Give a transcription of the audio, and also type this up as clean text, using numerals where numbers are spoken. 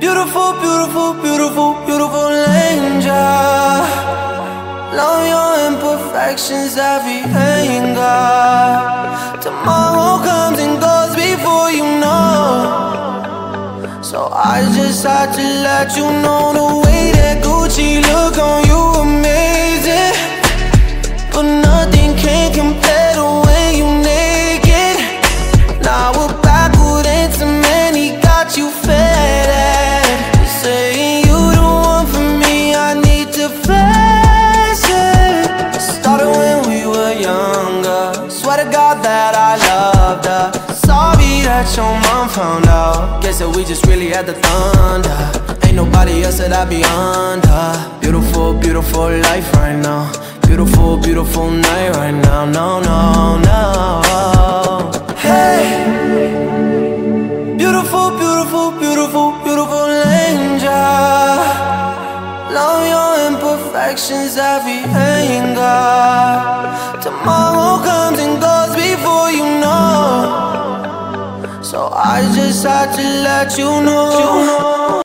Beautiful, beautiful, beautiful, beautiful angel. Love your imperfections, every anger. Tomorrow comes and goes before you know. So I just had to let you know the way that Gucci look on you amazing. But nothing can compare to when you naked. Now we're backward and cement, he got you fed. Saying you the one for me, I need to face it. Started when we were younger. Swear to God that I loved her. Sorry that your mom found out. Guess that we just really had the thunder. Ain't nobody else that I be under. Beautiful, beautiful life right now. Beautiful, beautiful night right now. No, no, no. Hey, beautiful, beautiful, beautiful, beautiful angel. Love your imperfections, every anger. Tomorrow comes and goes before you know. So I just had to let you know.